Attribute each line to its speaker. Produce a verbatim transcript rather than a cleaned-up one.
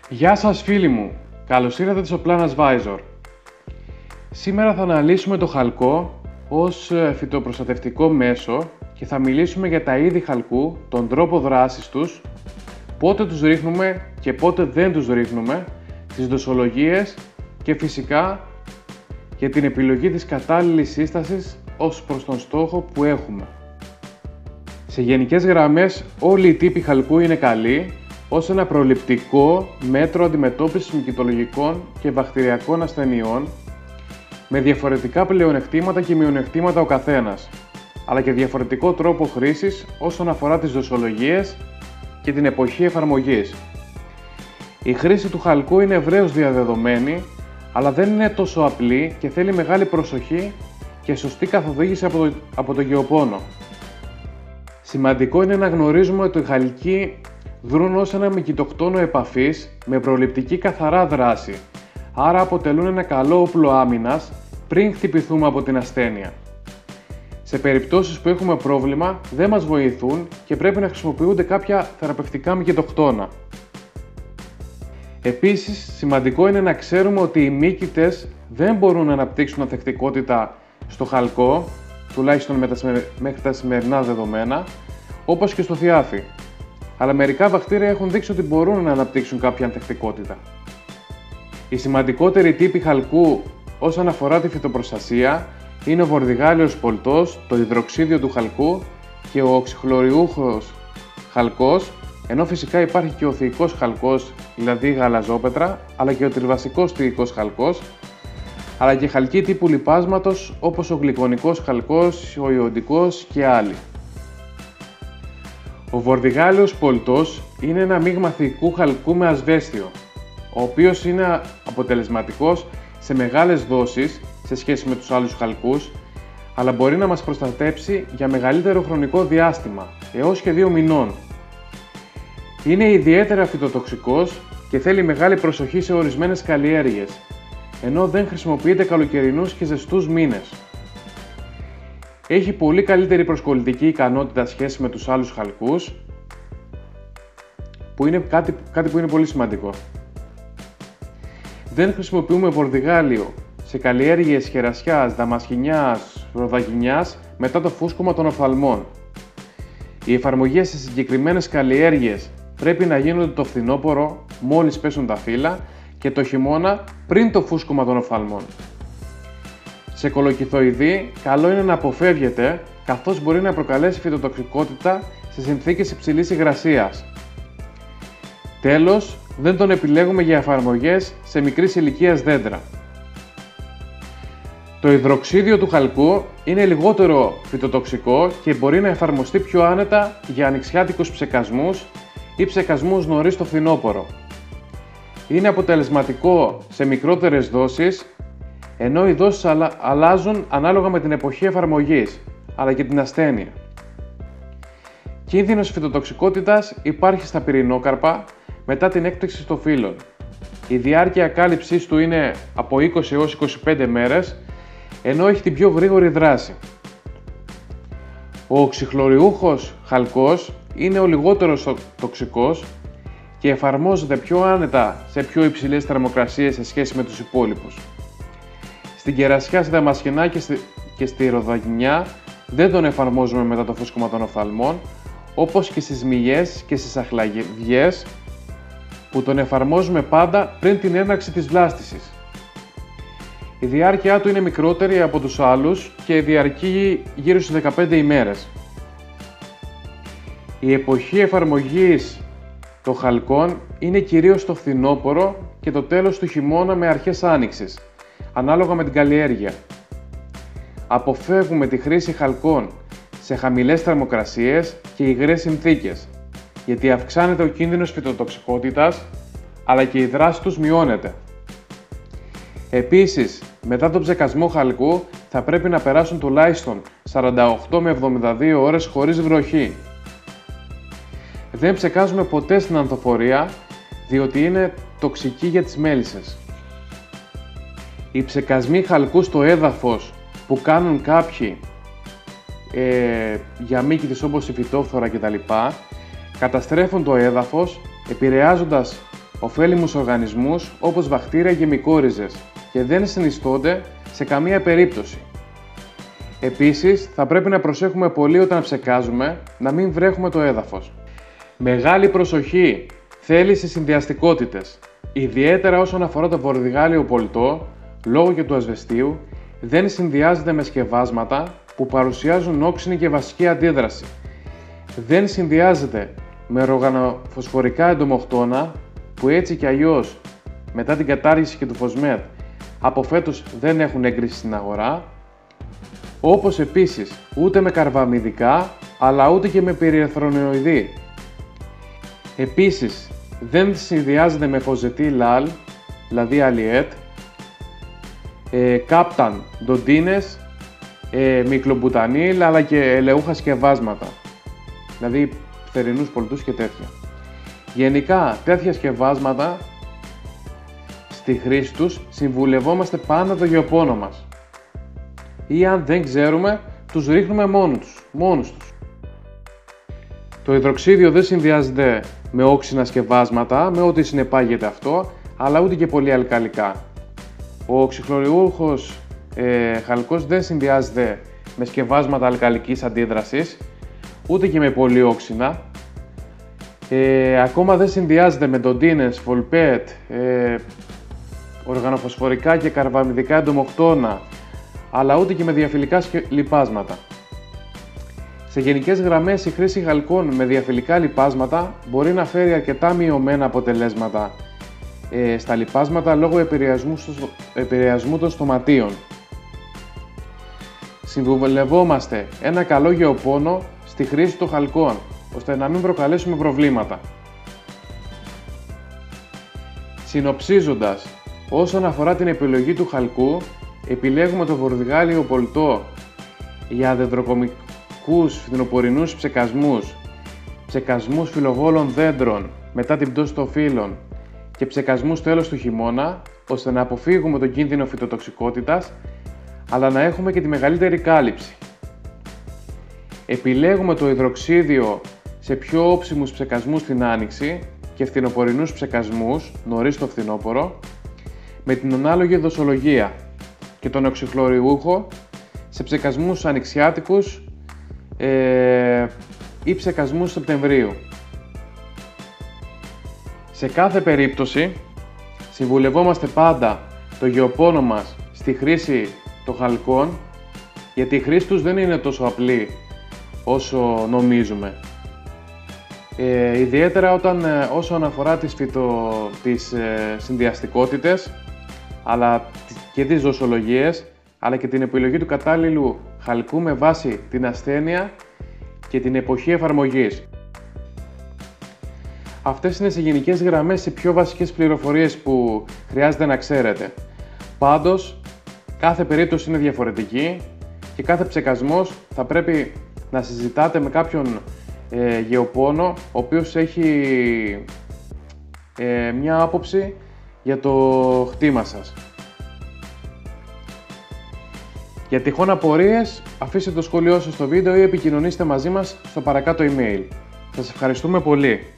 Speaker 1: Γεια σας φίλοι μου, καλώς ήρθατε στο Plan Advisor. Σήμερα θα αναλύσουμε το χαλκό ως φυτοπροστατευτικό μέσο και θα μιλήσουμε για τα είδη χαλκού, τον τρόπο δράσης τους, πότε τους ρίχνουμε και πότε δεν τους ρίχνουμε, τις δοσολογίες και φυσικά για την επιλογή της κατάλληλης σύστασης ως προς τον στόχο που έχουμε. Σε γενικές γραμμές όλοι οι τύποι χαλκού είναι καλοί ως ένα προληπτικό μέτρο αντιμετώπισης μυκητολογικών και βακτηριακών ασθενειών με διαφορετικά πλεονεκτήματα και μειονεκτήματα ο καθένας, αλλά και διαφορετικό τρόπο χρήσης όσον αφορά τις δοσολογίες και την εποχή εφαρμογής. Η χρήση του χαλκού είναι ευρέως διαδεδομένη, αλλά δεν είναι τόσο απλή και θέλει μεγάλη προσοχή και σωστή καθοδήγηση από το, από το γεωπόνο. Σημαντικό είναι να γνωρίζουμε ότι οι χαλκοί δρούν ως ένα μυκητοκτόνο επαφής με προληπτική καθαρά δράση, άρα αποτελούν ένα καλό όπλο άμυνας πριν χτυπηθούμε από την ασθένεια. Σε περιπτώσεις που έχουμε πρόβλημα δεν μας βοηθούν και πρέπει να χρησιμοποιούνται κάποια θεραπευτικά μυκητοκτόνα. Επίσης, σημαντικό είναι να ξέρουμε ότι οι μύκητες δεν μπορούν να αναπτύξουν ανθεκτικότητα στο χαλκό, τουλάχιστον μέχρι τα σημερινά δεδομένα, όπως και στο θιάφι. Αλλά μερικά βακτήρια έχουν δείξει ότι μπορούν να αναπτύξουν κάποια ανθεκτικότητα. Οι σημαντικότεροι τύποι χαλκού όσον αφορά τη φυτοπροστασία είναι ο βορδιγάλιος πολτός, το υδροξίδιο του χαλκού και ο οξυχλωριούχος χαλκός, ενώ φυσικά υπάρχει και ο θηϊκός χαλκός, δηλαδή η γαλαζόπετρα, αλλά και ο τριβασικός θηϊκός χαλκός, αλλά και χαλκοί τύπου λιπάσματος όπως ο γλυκονικός χαλκός, ο ιοντικός και άλλοι. Ο βορδιγάλιος πολτός είναι ένα μείγμα θηϊκού χαλκού με ασβέστιο, ο οποίος είναι αποτελεσματικός σε μεγάλες δόσεις σε σχέση με τους άλλους χαλκούς, αλλά μπορεί να μας προστατέψει για μεγαλύτερο χρονικό διάστημα, έως και δύο μηνών. Είναι ιδιαίτερα φυτοτοξικός και θέλει μεγάλη προσοχή σε ορισμένες καλλιέργειες, ενώ δεν χρησιμοποιείται καλοκαιρινούς και ζεστούς μήνες. Έχει πολύ καλύτερη προσκολητική ικανότητα σχέση με τους άλλους χαλκούς, που είναι κάτι, κάτι που είναι πολύ σημαντικό. Δεν χρησιμοποιούμε βορδιγάλιο σε καλλιέργειες χερασιάς, δαμασχηνιάς, ροδαγινιάς μετά το φούσκωμα των οφθαλμών. Οι εφαρμογές σε συγκεκριμένες καλλιέργειες πρέπει να γίνονται το φθινόπωρο μόλις πέσουν τα φύλλα και το χειμώνα πριν το φούσκωμα των οφθαλμών. Σε κολοκυθοειδή, καλό είναι να αποφεύγεται, καθώς μπορεί να προκαλέσει φυτοτοξικότητα σε συνθήκες υψηλής υγρασίας. Τέλος, δεν τον επιλέγουμε για εφαρμογές σε μικρής ηλικίας δέντρα. Το υδροξίδιο του χαλκού είναι λιγότερο φυτοτοξικό και μπορεί να εφαρμοστεί πιο άνετα για ανοιξιάτικους ψεκασμούς ή ψεκασμούς νωρίς το φθινόπωρο. Είναι αποτελεσματικό σε μικρότερες δόσεις, ενώ οι δόσεις αλλάζουν ανάλογα με την εποχή εφαρμογής, αλλά και την ασθένεια. Κίνδυνος φυτοτοξικότητας υπάρχει στα πυρηνόκαρπα μετά την έκπτυξη των φύλων. Η διάρκεια κάλυψής του είναι από είκοσι έως είκοσι πέντε μέρες, ενώ έχει την πιο γρήγορη δράση. Ο οξυχλωριούχος χαλκός είναι ο λιγότερος τοξικός και εφαρμόζεται πιο άνετα σε πιο υψηλές θερμοκρασίες σε σχέση με τους υπόλοιπους. Στην κερασιά, στη δαμασχηνά και στη, και στη ροδαγινιά δεν τον εφαρμόζουμε μετά το φούσκωμα των οφθαλμών, όπως και στις μυγιές και στις αχλαδιές που τον εφαρμόζουμε πάντα πριν την έναρξη της βλάστησης. Η διάρκεια του είναι μικρότερη από τους άλλους και διαρκεί γύρω στις δεκαπέντε ημέρες. Η εποχή εφαρμογής των χαλκών είναι κυρίως το φθινόπωρο και το τέλος του χειμώνα με αρχές άνοιξης, ανάλογα με την καλλιέργεια. Αποφεύγουμε τη χρήση χαλκών σε χαμηλές θερμοκρασίες και υγρές συνθήκες, γιατί αυξάνεται ο κίνδυνος φυτοτοξικότητας, αλλά και η δράση τους μειώνεται. Επίσης, μετά τον ψεκασμό χαλκού θα πρέπει να περάσουν τουλάχιστον σαράντα οκτώ με εβδομήντα δύο ώρες χωρίς βροχή. Δεν ψεκάζουμε ποτέ στην ανθοφορία, διότι είναι τοξική για τις μέλισσες. Οι ψεκασμοί χαλκού στο έδαφος που κάνουν κάποιοι ε, για μύκητες όπως η φυτόφθορα κτλ. Καταστρέφουν το έδαφος, επηρεάζοντας ωφέλιμους οργανισμούς όπως βακτήρια και μυκόρυζες και δεν συνιστώνται σε καμία περίπτωση. Επίσης, θα πρέπει να προσέχουμε πολύ όταν ψεκάζουμε να μην βρέχουμε το έδαφος. Μεγάλη προσοχή θέλει στις συνδυαστικότητες. Ιδιαίτερα όσον αφορά το βορδιγάλιο πολτό, λόγω και του ασβεστίου, δεν συνδυάζεται με σκευάσματα που παρουσιάζουν όξινη και βασική αντίδραση. Δεν συνδυάζεται με οργανοφωσφορικά εντομοκτώνα που έτσι κι αλλιώς μετά την κατάργηση και του Φωσμέτ από φέτος δεν έχουν έγκριση στην αγορά, όπως επίσης ούτε με καρβαμιδικά αλλά ούτε και με περιερθρονοειδή. Επίσης δεν συνδυάζεται με φοζετή λαλ, δηλαδή αλιέτ, ε, κάπταν, ντοντίνες, ε, μικλομπουτανίλ αλλά και ελαιούχα σκευάσματα, δηλαδή θερινούς πολτούς και τέτοια. Γενικά τέτοια σκευάσματα στη χρήση τους συμβουλευόμαστε πάντα το γεωπόνο μας ή αν δεν ξέρουμε τους ρίχνουμε μόνοι τους, μόνους τους. Το υδροξίδιο δεν συνδυάζεται με όξινα σκευάσματα, με ό,τι συνεπάγεται αυτό, αλλά ούτε και πολύ αλκαλικά. Ο οξυχλωριούχος ε, χαλκός δεν συνδυάζεται με σκευάσματα αλκαλικής αντίδρασης, ούτε και με πολύ όξινα. Ε, ακόμα δεν συνδυάζεται με ντοντίνες, φολπέτ, ε, οργανοφωσφορικά και καρβαμιδικά εντομοκτώνα, αλλά ούτε και με διαφυλικά λιπάσματα. Σε γενικές γραμμές, η χρήση χαλκών με διαφυλικά λιπάσματα μπορεί να φέρει αρκετά μειωμένα αποτελέσματα ε, στα λιπάσματα λόγω επηρεασμού, στο, επηρεασμού των στοματίων. Συμβουλευόμαστε ένα καλό γεωπόνο στη χρήση των χαλκών, ώστε να μην προκαλέσουμε προβλήματα. Συνοψίζοντας, όσον αφορά την επιλογή του χαλκού, επιλέγουμε το βορδιγάλιο πολτό για δεντροκομικούς φθινοπορεινούς ψεκασμούς, ψεκασμούς φιλοβόλων δέντρων μετά την πτώση των φύλων και ψεκασμούς τέλος του χειμώνα, ώστε να αποφύγουμε τον κίνδυνο φυτοτοξικότητας, αλλά να έχουμε και τη μεγαλύτερη κάλυψη. Επιλέγουμε το υδροξίδιο σε πιο όψιμους ψεκασμούς την άνοιξη και φθινοπορεινούς ψεκασμούς νωρίς το φθινόπωρο, με την ανάλογη δοσολογία, και τον οξυχλωριούχο σε ψεκασμούς ανοιξιάτικους ε, ή ψεκασμούς Σεπτεμβρίου. Σε κάθε περίπτωση συμβουλευόμαστε πάντα το γεωπόνο μας στη χρήση των χαλκών, γιατί η χρήση τους δεν είναι τόσο απλή όσο νομίζουμε. Ε, ιδιαίτερα όταν, ε, όσον αφορά τις, φυτο, τις ε, συνδυαστικότητες, αλλά και τις δοσολογίες, αλλά και την επιλογή του κατάλληλου χαλκού με βάση την ασθένεια και την εποχή εφαρμογής. Αυτές είναι σε γενικές γραμμές οι πιο βασικές πληροφορίες που χρειάζεται να ξέρετε. Πάντως, κάθε περίπτωση είναι διαφορετική και κάθε ψεκασμός θα πρέπει να συζητάτε με κάποιον ε, γεωπόνο, ο οποίος έχει ε, μια άποψη για το χτήμα σας. Για τυχόν απορίες, αφήστε το σχόλιο σας στο βίντεο ή επικοινωνήστε μαζί μας στο παρακάτω email. Σας ευχαριστούμε πολύ!